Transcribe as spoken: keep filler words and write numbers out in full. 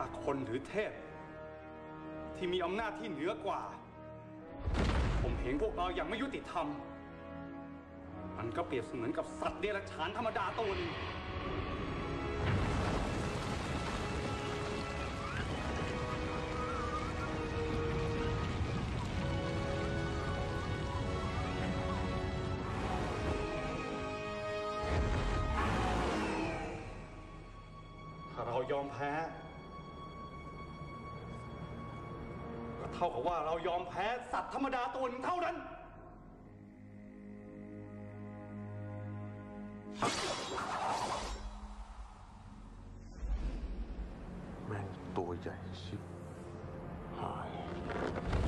าคนหรือเทพที่มีอำนาจที่เหนือกว่าผมเห็นพวกเราอย่างไม่ยุติธรรมมันก็เปรียบเสมือนกับสัตว์เดรัจฉานธรรมดาตัวหนึ่งถ้าเรายอมแพ้ก็เท่ากับว่าเรายอมแพ้สัตว์ธรรมดาตัวหนึ่งเท่านั้นแม่งตัวใหญ่ชิบหาย